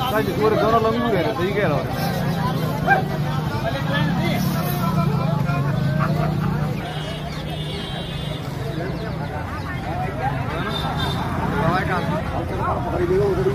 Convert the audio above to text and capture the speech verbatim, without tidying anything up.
Sai fuori zona la muovere, devi che allora. Vai,